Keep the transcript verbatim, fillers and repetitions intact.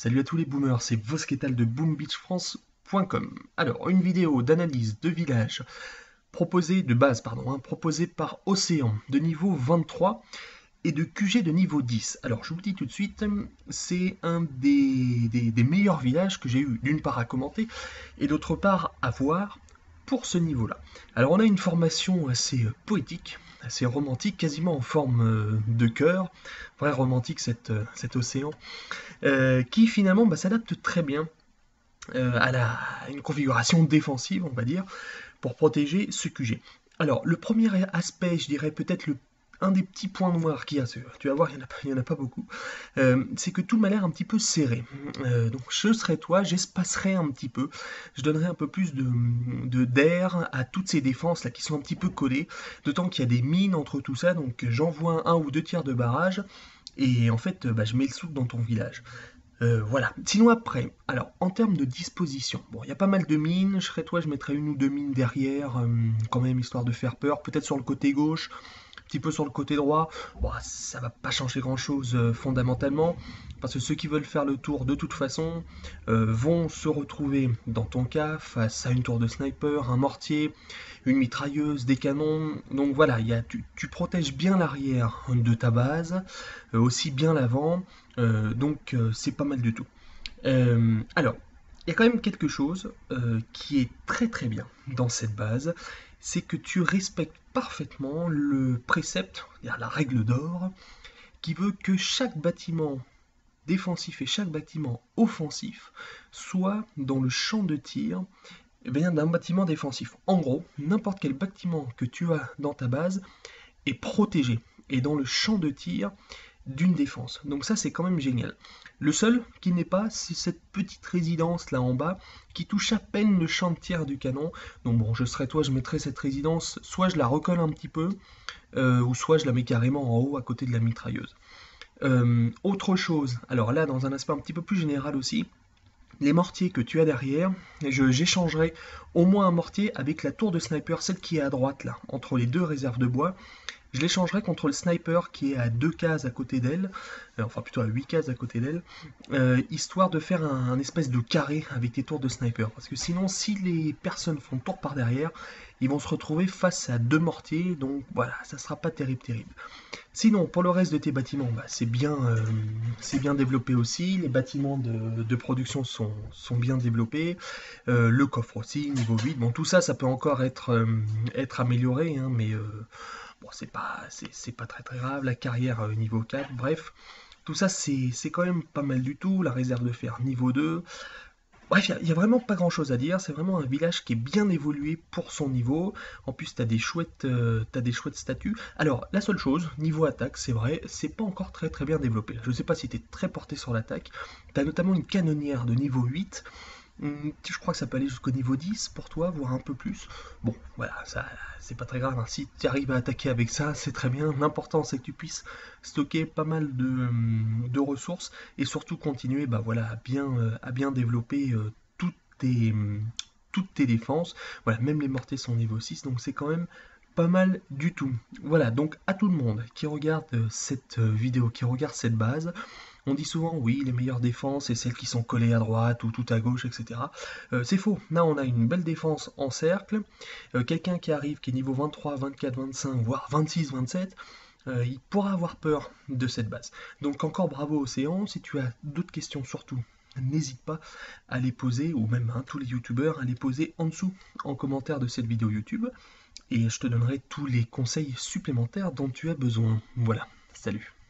Salut à tous les boomers, c'est Vosketal de boom beach france point com. Alors, une vidéo d'analyse de village proposée, de base, pardon, hein, proposée par Océan de niveau vingt-trois et de Q G de niveau dix. Alors, je vous le dis tout de suite, c'est un des, des, des meilleurs villages que j'ai eu d'une part à commenter et d'autre part à voir pour ce niveau-là. Alors, on a une formation assez euh, poétique, assez romantique, quasiment en forme euh, de cœur, vrai romantique cet, euh, cet océan, euh, qui finalement bah, s'adapte très bien euh, à, la, à une configuration défensive, on va dire, pour protéger ce Q G. Alors, le premier aspect, je dirais peut-être le un des petits points noirs qu'il y a, tu vas voir, il n'y en, en, a pas beaucoup, euh, c'est que tout m'a l'air un petit peu serré. Euh, donc je serais toi, j'espacerais un petit peu, je donnerais un peu plus de, de d'air à toutes ces défenses là qui sont un petit peu collées, d'autant qu'il y a des mines entre tout ça, donc j'envoie un ou deux tiers de barrage, et en fait bah, je mets le souk dans ton village. Euh, voilà. Sinon après, alors en termes de disposition, bon, il y a pas mal de mines, je serais toi, je mettrais une ou deux mines derrière, euh, quand même, histoire de faire peur, peut-être sur le côté gauche, un petit peu sur le côté droit. Bon, ça va pas changer grand-chose euh, fondamentalement, parce que ceux qui veulent faire le tour de toute façon euh, vont se retrouver, dans ton cas, face à une tour de sniper, un mortier, une mitrailleuse, des canons. Donc voilà, y a, tu, tu protèges bien l'arrière de ta base, euh, aussi bien l'avant, euh, donc euh, c'est pas mal du tout. Euh, alors, il y a quand même quelque chose euh, qui est très très bien dans cette base, c'est que tu respectes parfaitement le précepte, c'est-à-dire la règle d'or, qui veut que chaque bâtiment défensif et chaque bâtiment offensif soit dans le champ de tir eh bien, d'un bâtiment défensif. En gros, n'importe quel bâtiment que tu as dans ta base est protégé et dans le champ de tir d'une défense. Donc ça, c'est quand même génial. Le seul qui n'est pas, c'est cette petite résidence là en bas qui touche à peine le champ de tir du canon. Donc bon, je serais toi, je mettrais cette résidence, soit je la recolle un petit peu, euh, ou soit je la mets carrément en haut à côté de la mitrailleuse. Euh, autre chose, alors là, dans un aspect un petit peu plus général aussi, les mortiers que tu as derrière, j'échangerai au moins un mortier avec la tour de sniper, celle qui est à droite là, entre les deux réserves de bois. Je l'échangerai contre le sniper qui est à deux cases à côté d'elle, euh, enfin plutôt à huit cases à côté d'elle, euh, histoire de faire un, un espèce de carré avec tes tours de sniper. Parce que sinon, si les personnes font tour par derrière, ils vont se retrouver face à deux mortiers, donc voilà, ça sera pas terrible terrible. Sinon, pour le reste de tes bâtiments, bah, c'est bien, euh, c'est bien développé aussi, les bâtiments de, de production sont, sont bien développés, euh, le coffre aussi, niveau huit, bon tout ça, ça peut encore être, euh, être amélioré, hein, mais... Euh, Bon, c'est pas, c'est pas très très grave, la carrière euh, niveau quatre, bref, tout ça c'est quand même pas mal du tout, la réserve de fer niveau deux. Bref, il n'y a, a, vraiment pas grand chose à dire, c'est vraiment un village qui est bien évolué pour son niveau. En plus, tu as des chouettes, euh, t'as des chouettes statues. Alors, la seule chose, niveau attaque, c'est vrai, c'est pas encore très très bien développé. Je sais pas si tu es très porté sur l'attaque. Tu as notamment une canonnière de niveau huit. Je crois que ça peut aller jusqu'au niveau dix pour toi, voire un peu plus. Bon, voilà, ça, c'est pas très grave, hein. Si tu arrives à attaquer avec ça, c'est très bien. L'important, c'est que tu puisses stocker pas mal de, de ressources et surtout continuer bah, voilà, à, bien, à bien développer euh, toutes, tes, toutes tes défenses. Voilà, même les mortiers sont niveau six, donc c'est quand même pas mal du tout. Voilà, donc à tout le monde qui regarde cette vidéo, qui regarde cette base, on dit souvent, oui, les meilleures défenses, c'est celles qui sont collées à droite ou tout à gauche, et cetera. Euh, c'est faux. Là, on a une belle défense en cercle. Euh, Quelqu'un qui arrive, qui est niveau vingt-trois, vingt-quatre, vingt-cinq, voire vingt-six, vingt-sept, euh, il pourra avoir peur de cette base. Donc encore bravo Océan. Si tu as d'autres questions, surtout, n'hésite pas à les poser, ou même hein, tous les youtubeurs, à les poser en dessous, en commentaire de cette vidéo YouTube. Et je te donnerai tous les conseils supplémentaires dont tu as besoin. Voilà, salut.